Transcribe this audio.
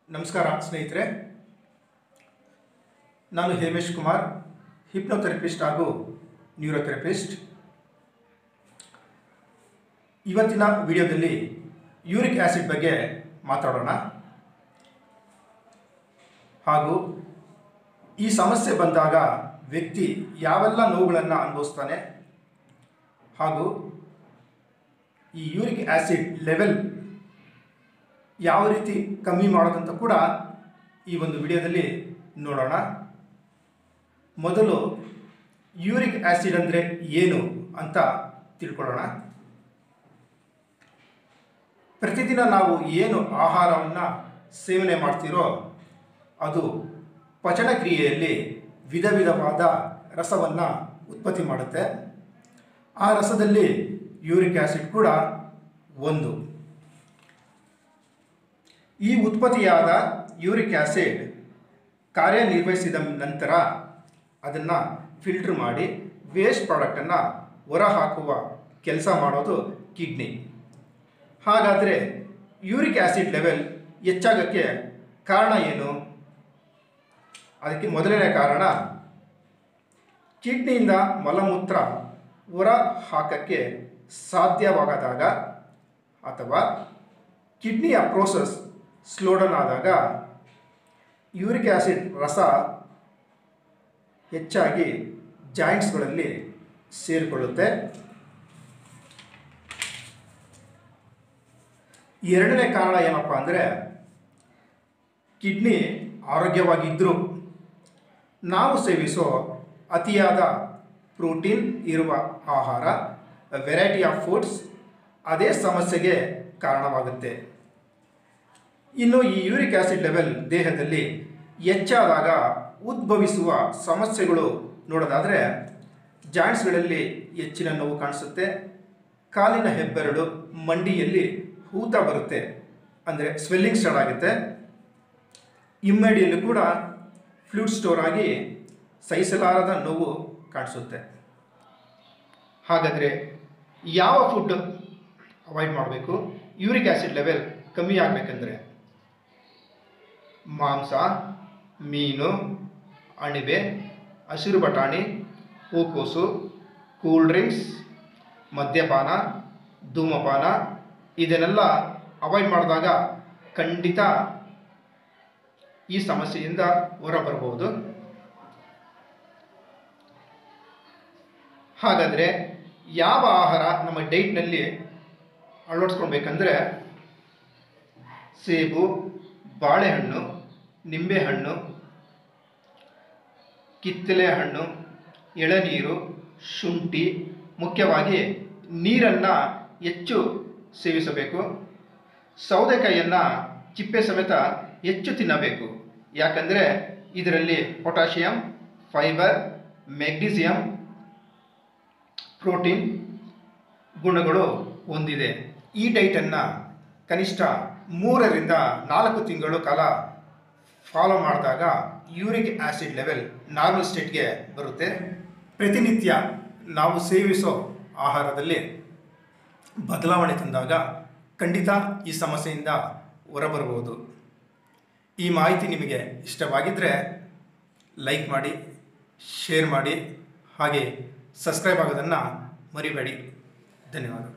ನಮಸ್ಕಾರ ಸ್ನೇಹಿತರೆ, ನಾನು ಹೇಮೇಶ್ ಕುಮಾರ್, ಹಿಪ್ನೋಥೆರಪಿಸ್ಟ್ ಹಾಗೂ ನ್ಯೂರೋಥೆರಪಿಸ್ಟ್. ಇವತ್ತಿನ ವಿಡಿಯೋದಲ್ಲಿ ಯೂರಿಕ್ ಆ್ಯಸಿಡ್ ಬಗ್ಗೆ ಮಾತಾಡೋಣ ಹಾಗೂ ಈ ಸಮಸ್ಯೆ ಬಂದಾಗ ವ್ಯಕ್ತಿ ಯಾವೆಲ್ಲ ನೋವುಗಳನ್ನು ಅನುಭವಿಸ್ತಾನೆ ಹಾಗೂ ಈ ಯೂರಿಕ್ ಆ್ಯಸಿಡ್ ಲೆವೆಲ್ ಯಾವ ರೀತಿ ಕಮ್ಮಿ ಮಾಡೋದಂತ ಕೂಡ ಈ ಒಂದು ವಿಡಿಯೋದಲ್ಲಿ ನೋಡೋಣ. ಮೊದಲು ಯೂರಿಕ್ ಆ್ಯಸಿಡ್ ಅಂದರೆ ಏನು ಅಂತ ತಿಳ್ಕೊಳ್ಳೋಣ. ಪ್ರತಿದಿನ ನಾವು ಏನು ಆಹಾರವನ್ನು ಸೇವನೆ ಮಾಡ್ತೀರೋ ಅದು ಪಚನ ಕ್ರಿಯೆಯಲ್ಲಿ ವಿಧ ವಿಧವಾದ ರಸವನ್ನು ಉತ್ಪತ್ತಿ ಮಾಡುತ್ತೆ. ಆ ರಸದಲ್ಲಿ ಯೂರಿಕ್ ಆ್ಯಸಿಡ್ ಕೂಡ ಒಂದು. ಈ ಉತ್ಪತ್ತಿಯಾದ ಯೂರಿಕ್ ಆ್ಯಸಿಡ್ ಕಾರ್ಯನಿರ್ವಹಿಸಿದ ನಂತರ ಅದನ್ನು ಫಿಲ್ಟರ್ ಮಾಡಿ ವೇಸ್ಟ್ ಪ್ರಾಡಕ್ಟನ್ನು ಹೊರಹಾಕುವ ಕೆಲಸ ಮಾಡೋದು ಕಿಡ್ನಿ. ಹಾಗಾದರೆ ಯೂರಿಕ್ ಆ್ಯಸಿಡ್ ಲೆವೆಲ್ ಹೆಚ್ಚಾಗೋಕ್ಕೆ ಕಾರಣ ಏನು? ಅದಕ್ಕೆ ಮೊದಲನೇ ಕಾರಣ ಕಿಡ್ನಿಯಿಂದ ಮಲಮೂತ್ರ ಹೊರ ಹಾಕೋಕ್ಕೆ ಸಾಧ್ಯವಾಗದಾಗ ಅಥವಾ ಕಿಡ್ನಿಯ ಪ್ರೋಸೆಸ್ ಸ್ಲೋಡೌನ್ ಆದಾಗ ಯೂರಿಕ್ ಆ್ಯಸಿಡ್ ರಸ ಹೆಚ್ಚಾಗಿ ಜಾಯಿಂಟ್ಸ್ಗಳಲ್ಲಿ ಸೇರಿಕೊಳ್ಳುತ್ತೆ. ಎರಡನೇ ಕಾರಣ ಏನಪ್ಪ ಅಂದರೆ ಕಿಡ್ನಿ ಆರೋಗ್ಯವಾಗಿದ್ದರೂ ನಾವು ಸೇವಿಸೋ ಅತಿಯಾದ ಪ್ರೋಟೀನ್ ಇರುವ ಆಹಾರ, ವೆರೈಟಿ ಆಫ್ ಫುಡ್ಸ್ ಅದೇ ಸಮಸ್ಯೆಗೆ ಕಾರಣವಾಗುತ್ತೆ. ಇನ್ನು ಈ ಯೂರಿಕ್ ಆ್ಯಸಿಡ್ ಲೆವೆಲ್ ದೇಹದಲ್ಲಿ ಹೆಚ್ಚಾದಾಗ ಉದ್ಭವಿಸುವ ಸಮಸ್ಯೆಗಳು ನೋಡೋದಾದರೆ ಜಾಯಿಂಟ್ಸ್ಗಳಲ್ಲಿ ಹೆಚ್ಚಿನ ನೋವು ಕಾಣಿಸುತ್ತೆ, ಕಾಲಿನ ಹೆಬ್ಬೆರಳು ಮಂಡಿಯಲ್ಲಿ ಊತ ಬರುತ್ತೆ, ಅಂದರೆ ಸ್ವೆಲ್ಲಿಂಗ್ ಸ್ಟಾರ್ಟ್ ಆಗುತ್ತೆ, ಹಿಮ್ಮಡಿಯಲ್ಲಿ ಕೂಡ ಫ್ಲೂಯಿಡ್ ಸ್ಟೋರ್ ಆಗಿ ಸಹಿಸಲಾರದ ನೋವು ಕಾಣಿಸುತ್ತೆ. ಹಾಗಾದರೆ ಯಾವ ಫುಡ್ ಅವಾಯ್ಡ್ ಮಾಡಬೇಕು ಯೂರಿಕ್ ಆ್ಯಸಿಡ್ ಲೆವೆಲ್ ಕಮ್ಮಿ ಆಗಬೇಕಂದ್ರೆ? ಮಾಂಸ, ಮೀನು, ಅಣಿಬೆ, ಹಸಿರು ಬಟಾಣಿ, ಹೂಕೋಸು, ಕೂಲ್ ಡ್ರಿಂಕ್ಸ್, ಮದ್ಯಪಾನ, ಧೂಮಪಾನ ಇದನ್ನೆಲ್ಲ ಅವಾಯ್ಡ್ ಮಾಡಿದಾಗ ಖಂಡಿತ ಈ ಸಮಸ್ಯೆಯಿಂದ ಹೊರಬರಬಹುದು. ಹಾಗಾದರೆ ಯಾವ ಆಹಾರ ನಮ್ಮ ಡೈಟ್ನಲ್ಲಿ ಅಳವಡಿಸ್ಕೊಳ್ಬೇಕಂದ್ರೆ ಸೇಬು, ಬಾಳೆಹಣ್ಣು, ನಿಂಬೆಹಣ್ಣು, ಕಿತ್ತಳೆ ಹಣ್ಣು, ಎಳನೀರು, ಶುಂಠಿ, ಮುಖ್ಯವಾಗಿ ನೀರನ್ನು ಹೆಚ್ಚು ಸೇವಿಸಬೇಕು. ಸೌತೆಕಾಯಿಯನ್ನು ಚಿಪ್ಪೆ ಸಮೇತ ಹೆಚ್ಚು ತಿನ್ನಬೇಕು. ಯಾಕಂದರೆ ಇದರಲ್ಲಿ ಪೊಟ್ಯಾಷಿಯಂ, ಫೈಬರ್, ಮೆಗ್ನೀಸಿಯಂ, ಪ್ರೋಟೀನ್ ಗುಣಗಳು ಹೊಂದಿದೆ. ಈ ಡೈಟನ್ನು ಕನಿಷ್ಠ 3 ರಿಂದ 4 ತಿಂಗಳು ಕಾಲ ಫಾಲೋ ಮಾಡಿದಾಗ ಯೂರಿಕ್ ಆ್ಯಸಿಡ್ ಲೆವೆಲ್ ನಾರ್ಮಲ್ ಸ್ಟೇಟ್ಗೆ ಬರುತ್ತೆ. ಪ್ರತಿನಿತ್ಯ ನಾವು ಸೇವಿಸೋ ಆಹಾರದಲ್ಲಿ ಬದಲಾವಣೆ ತಂದಾಗ ಖಂಡಿತ ಈ ಸಮಸ್ಯೆಯಿಂದ ಹೊರಬರಬಹುದು. ಈ ಮಾಹಿತಿ ನಿಮಗೆ ಇಷ್ಟವಾಗಿದ್ದರೆ ಲೈಕ್ ಮಾಡಿ, ಶೇರ್ ಮಾಡಿ, ಹಾಗೆ ಸಬ್ಸ್ಕ್ರೈಬ್ ಆಗೋದನ್ನು ಮರಿಬೇಡಿ. ಧನ್ಯವಾದ.